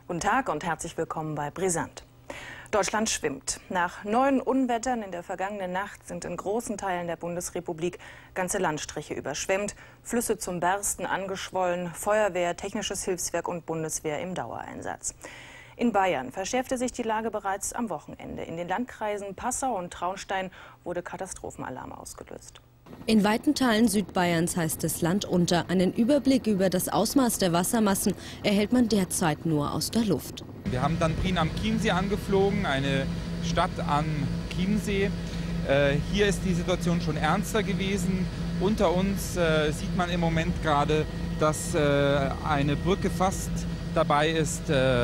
Guten Tag und herzlich willkommen bei Brisant. Deutschland schwimmt. Nach 9 Unwettern in der vergangenen Nacht sind in großen Teilen der Bundesrepublik ganze Landstriche überschwemmt, Flüsse zum Bersten angeschwollen, Feuerwehr, Technisches Hilfswerk und Bundeswehr im Dauereinsatz. In Bayern verschärfte sich die Lage bereits am Wochenende. In den Landkreisen Passau und Traunstein wurde Katastrophenalarm ausgelöst. In weiten Teilen Südbayerns heißt es Land unter. Einen Überblick über das Ausmaß der Wassermassen erhält man derzeit nur aus der Luft. Wir haben dann Prien am Chiemsee angeflogen, eine Stadt am Chiemsee. Hier ist die Situation schon ernster gewesen. Unter uns sieht man im Moment gerade, dass eine Brücke fast dabei ist,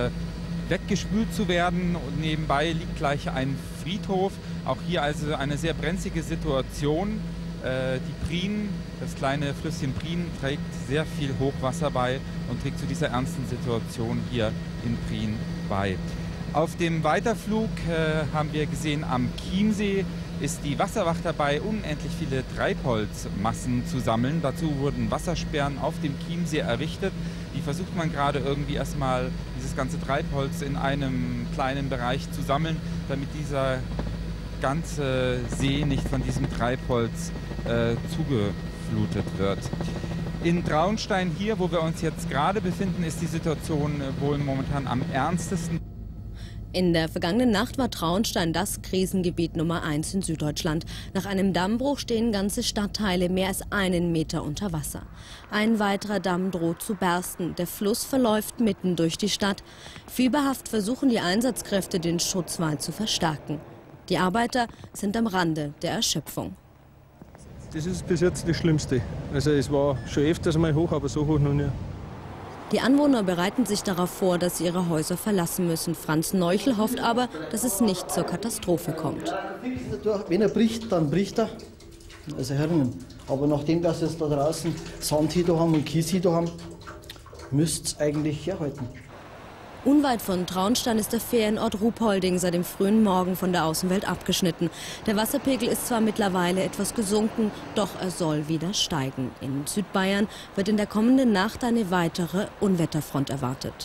weggespült zu werden. Und nebenbei liegt gleich ein Friedhof. Auch hier also eine sehr brenzlige Situation. Die Prien, das kleine Flüsschen Prien, trägt sehr viel Hochwasser bei und trägt zu dieser ernsten Situation hier in Prien bei. Auf dem Weiterflug haben wir gesehen, am Chiemsee ist die Wasserwacht dabei, unendlich viele Treibholzmassen zu sammeln. Dazu wurden Wassersperren auf dem Chiemsee errichtet. Die versucht man gerade irgendwie erstmal, dieses ganze Treibholz in einem kleinen Bereich zu sammeln, damit dieser ganze See nicht von diesem Treibholz zugeflutet wird. In Traunstein hier, wo wir uns jetzt gerade befinden, ist die Situation wohl momentan am ernstesten. In der vergangenen Nacht war Traunstein das Krisengebiet Nummer 1 in Süddeutschland. Nach einem Dammbruch stehen ganze Stadtteile mehr als 1 Meter unter Wasser. Ein weiterer Damm droht zu bersten. Der Fluss verläuft mitten durch die Stadt. Fieberhaft versuchen die Einsatzkräfte, den Schutzwall zu verstärken. Die Arbeiter sind am Rande der Erschöpfung. Das ist bis jetzt das Schlimmste. Also es war schon öfters mal hoch, aber so hoch noch nie. Die Anwohner bereiten sich darauf vor, dass sie ihre Häuser verlassen müssen. Franz Neuchel hofft aber, dass es nicht zur Katastrophe kommt. Wenn er bricht, dann bricht er. Also Heringen. Aber nachdem dass jetzt da draußen Sand hier haben und Kies hier haben, müsste es eigentlich herhalten. Unweit von Traunstein ist der Ferienort Ruhpolding seit dem frühen Morgen von der Außenwelt abgeschnitten. Der Wasserpegel ist zwar mittlerweile etwas gesunken, doch er soll wieder steigen. In Südbayern wird in der kommenden Nacht eine weitere Unwetterfront erwartet.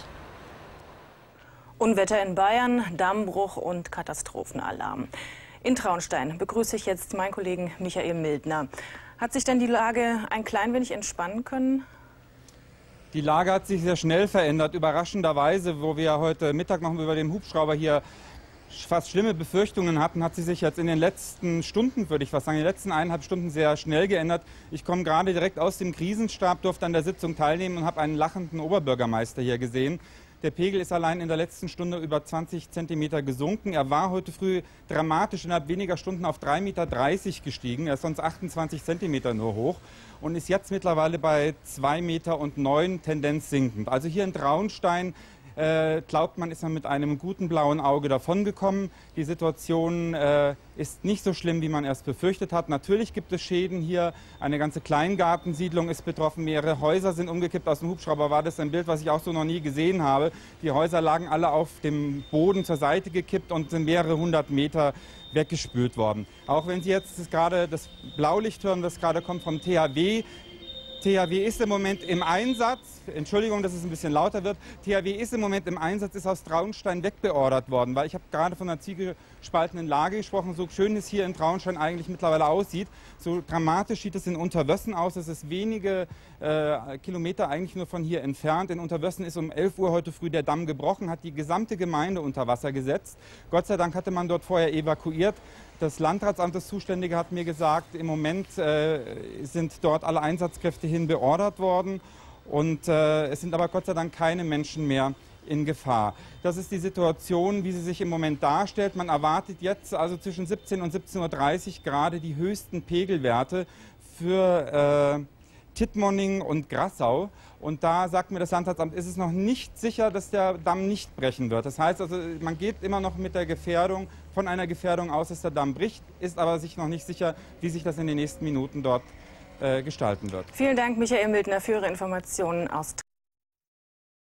Unwetter in Bayern, Dammbruch und Katastrophenalarm. In Traunstein begrüße ich jetzt meinen Kollegen Michael Mildner. Hat sich denn die Lage ein klein wenig entspannen können? Die Lage hat sich sehr schnell verändert, überraschenderweise, wo wir heute Mittag noch über den Hubschrauber hier fast schlimme Befürchtungen hatten, hat sie sich jetzt in den letzten Stunden, würde ich fast sagen, in den letzten 1,5 Stunden sehr schnell geändert. Ich komme gerade direkt aus dem Krisenstab, durfte an der Sitzung teilnehmen und habe einen lachenden Oberbürgermeister hier gesehen. Der Pegel ist allein in der letzten Stunde über 20 Zentimeter gesunken. Er war heute früh dramatisch innerhalb weniger Stunden auf 3,30 Meter gestiegen. Er ist sonst 28 Zentimeter nur hoch und ist jetzt mittlerweile bei 2,09 Meter, Tendenz sinkend. Also hier in Traunstein glaubt man, ist man mit einem guten blauen Auge davongekommen. Die Situation ist nicht so schlimm, wie man erst befürchtet hat. Natürlich gibt es Schäden hier. Eine ganze Kleingartensiedlung ist betroffen. Mehrere Häuser sind umgekippt. Aus dem Hubschrauber war das ein Bild, was ich auch so noch nie gesehen habe. Die Häuser lagen alle auf dem Boden zur Seite gekippt und sind mehrere 100 Meter weggespült worden. Auch wenn Sie jetzt gerade das Blaulicht hören, das gerade kommt vom THW. THW ist im Moment im Einsatz. Entschuldigung, dass es ein bisschen lauter wird. THW ist im Moment im Einsatz, ist aus Traunstein wegbeordert worden, weil ich habe gerade von einer zwiegespaltenen Lage gesprochen, so schön es hier in Traunstein eigentlich mittlerweile aussieht. So dramatisch sieht es in Unterwössen aus. Es ist wenige Kilometer eigentlich nur von hier entfernt. In Unterwössen ist um 11 Uhr heute früh der Damm gebrochen, hat die gesamte Gemeinde unter Wasser gesetzt. Gott sei Dank hatte man dort vorher evakuiert. Das Landratsamt, das Zuständige, hat mir gesagt, im Moment sind dort alle Einsatzkräfte hin beordert worden und es sind aber Gott sei Dank keine Menschen mehr in Gefahr. Das ist die Situation, wie sie sich im Moment darstellt. Man erwartet jetzt also zwischen 17 und 17:30 Uhr gerade die höchsten Pegelwerte für Tittmoning und Grassau. Und da sagt mir das Landratsamt, ist es noch nicht sicher, dass der Damm nicht brechen wird. Das heißt also, man geht immer noch mit der Gefährdung, von einer Gefährdung aus, dass der Damm bricht, ist aber sich noch nicht sicher, wie sich das in den nächsten Minuten dort gestalten wird. Vielen Dank, Michael Mildner, für Ihre Informationen aus